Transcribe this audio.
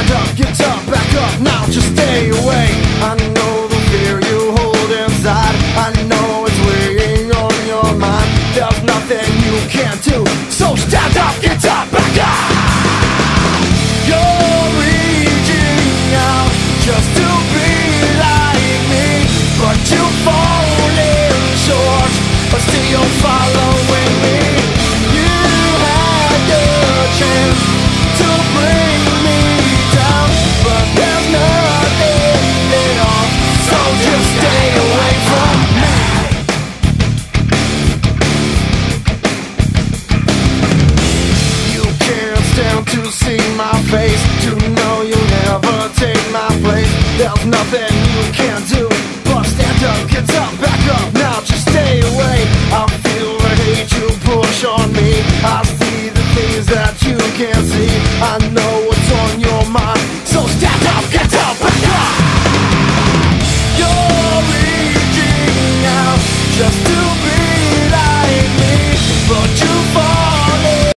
stand up, get up, back up, now just stay away. I know the fear you hold inside, I know it's weighing on your mind. There's nothing you can't do, so stand up, get up.